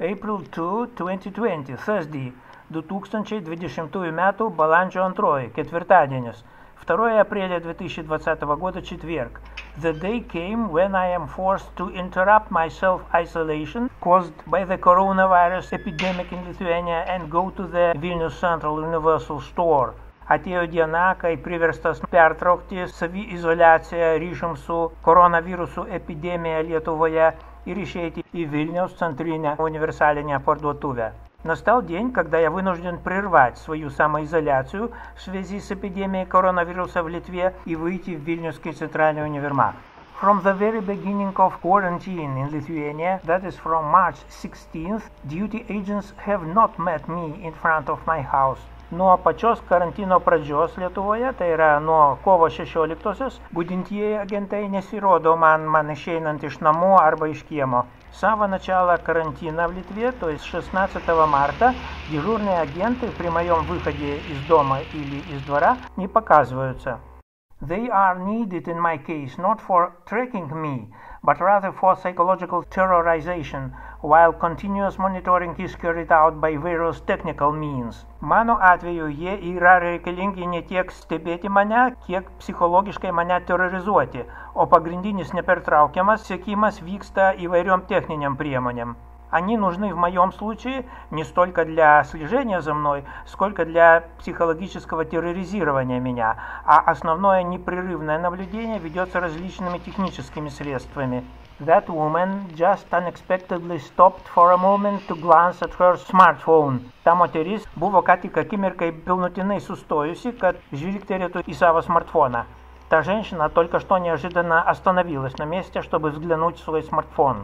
April 2, 2020, Thursday, 2020 metų balandžio 2, ketvirtadienis, 2 апреля 2020 года, четверг. The day came when I am forced to interrupt my self-isolation caused by the coronavirus epidemic in Lithuania and go to the Vilnius Central Universal Store. Atėjo diena, kai priverstas pertraukti saviizoliaciją ryšium su koronavirusų epidemija Lietuvoje и išeiti į Vilniaus центральную универсальную парduotuvę. Настал день, когда я вынужден прервать свою самоизоляцию в связи с эпидемией коронавируса в Литве и выйти в Вильнюсский центральный универмаг. From the very beginning of quarantine in Lithuania, that is from March 16th, duty agents have not met me in front of my house. Nuo pačios karantino pradžios Lietuvoje, tai yra nuo kovo 16-osios, budintieji agentai nesirodo man išeinant iš namų arba iš kiemo. С самого начала карантина в Литве, то есть 16 марта, дежурные агенты при моем выходе из дома или из двора не показываются. They are needed in my case not for tracking me, but rather for psychological terrorization, while continuous monitoring is carried out by various technical means. Mano atveju jie yra reikalingi ne tiek stebėti mane, kiek psichologiškai mane terrorizuoti, o pagrindinis nepertraukiamas sekimas vyksta įvairiom techniniam priemonėm. Они нужны в моем случае не столько для слежения за мной, сколько для психологического терроризирования меня, а основное непрерывное наблюдение ведется различными техническими средствами. That woman just unexpectedly stopped for a moment to glance at her smartphone. Ta moteris buvo ką tik akimirkai pilnutinai sustojusi, kad žvilgterėtų į savo смартфона. Та женщина только что неожиданно остановилась на месте, чтобы взглянуть в свой смартфон.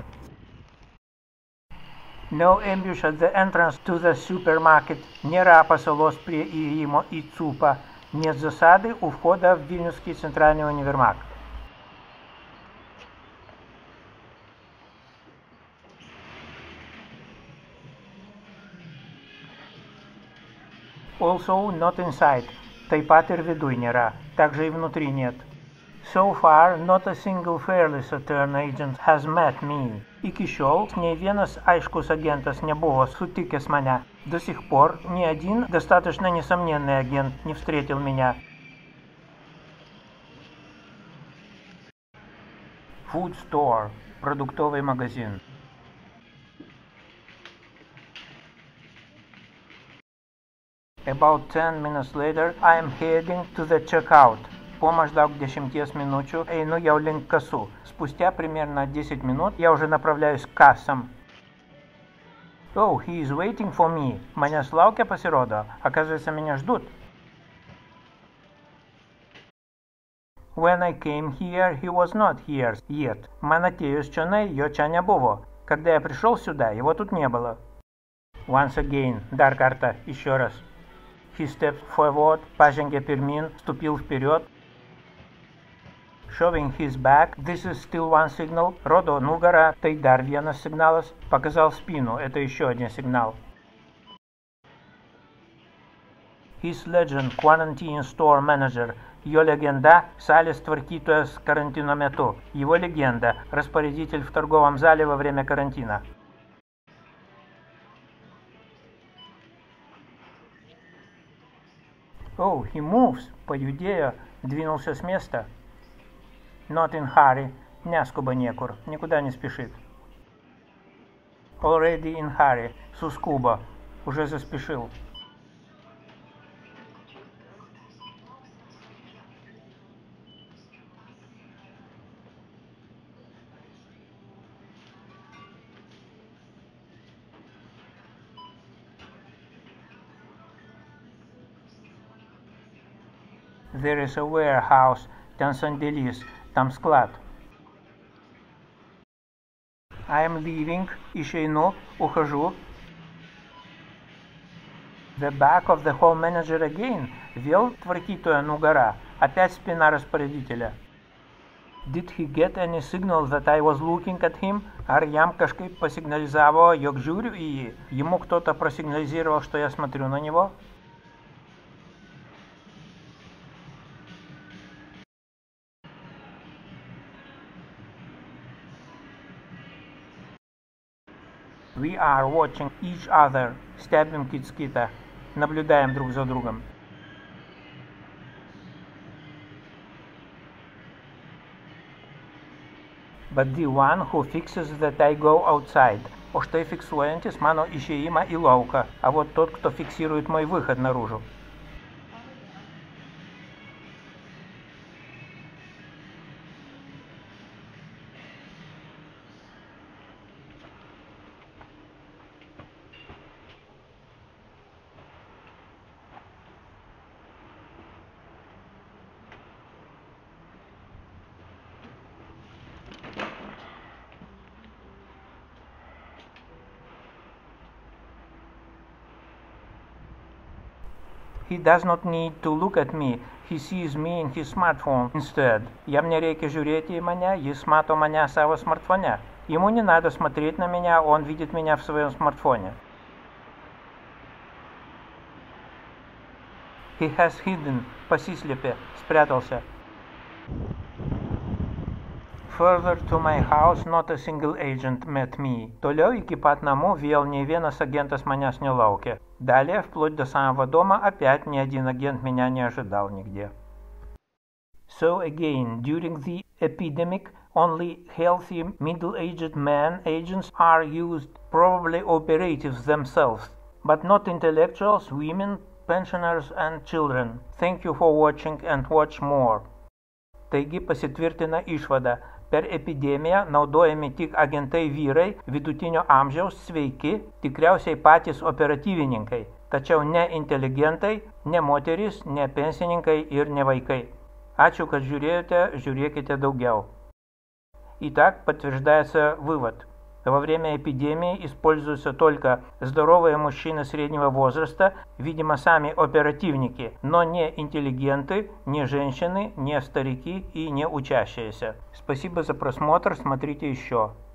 No ambush at the entrance to the supermarket. Нера pasalos prie įėjimo į ЦУПа. Нет засады у входа в Вильнюсский центральный универмаг. Also not inside. Taip pat ir viduj nėra. Также и внутри нет. So far, not a single fairly certain agent has met me. Iki šiol nei vienas aiškus агентас nebuvo sutikęs меня. До сих пор ни один достаточно несомненный агент не встретил меня. Food store. Продуктовый магазин. About 10 minutes later, I am heading to the checkout. Po maždaug 10 minučių einu jau link kasų. Спустя примерно 10 минут я уже направляюсь к кассам. Oh, he is waiting for me. Manęs laukia, pasirodo. Оказывается, меня ждут. When I came here, he was not here yet. Man atėjus čionai, jo čia nebuvo. Когда я пришел сюда, его тут не было. Once again, dar kartą, еще раз. He stepped forward, pažengė pirmin, stūpil вперед. Showing his back, this is still one signal. Rodo nugarą, tai dar vienas signalas. Показал спину, это еще один сигнал. His legend, quarantine store manager. Jo legenda, salės tvarkytojas карантино metu. Его легенда, распорядитель в торговом зале во время карантина. Oh, he moves. Pajudėjo, двинулся с места. Not in hurry. Нескуба некур. Никуда не спешит. Already in hurry. Сускуба. Уже заспешил. There is a warehouse. Ten sandėlys. Там склад. I am leaving. Išeinu. Ухожу. The back of the hall manager again. Vėl tvarkytojo nugara. Опять спина распорядителя. Did he get any signal that I was looking at him? Ar jam kažkaip pasignalizavo, jog žiūriu į jį? Ему кто-то просигнализировал, что я смотрю на него? We are watching each other. Стябим кицкита. Наблюдаем друг за другом. But the one who fixes that I go outside. O štai fiksuojantis mano išėjimą į lauką, а вот тот, кто фиксирует мой выход наружу. He does not need to look at me, he sees me in his smartphone instead. Jam nereikia žiūrėti į mane, jis mato mane savo смартфоне. Ему не надо смотреть на меня, он видит меня в своем смартфоне. He has hidden, pasislėpė, спрятался. Further to my house, not a single agent met me. Toliau iki pat namų vėl nei vienas агентас manęs nelaukė. Далее, вплоть до самого дома, опять ни один агент меня не ожидал нигде. So again, during the epidemic, only healthy middle-aged men agents are used, probably operatives themselves, but not intellectuals, women, pensioners and children. Thank you for watching and watch more. Taigi pasitvirtina išvada. Per epidemiją naudojami tik agentai vyrai vidutinio amžiaus, sveiki, tikriausiai patys operatyvininkai, tačiau ne inteligentai, ne moterys, ne pensininkai ir ne vaikai. Ačiū, kad žiūrėjote, žiūrėkite daugiau. Итак, подтверждается вывод. Во время эпидемии используются только здоровые мужчины среднего возраста, видимо, сами оперативники, но не интеллигенты, не женщины, не старики и не учащиеся. Спасибо за просмотр, смотрите еще.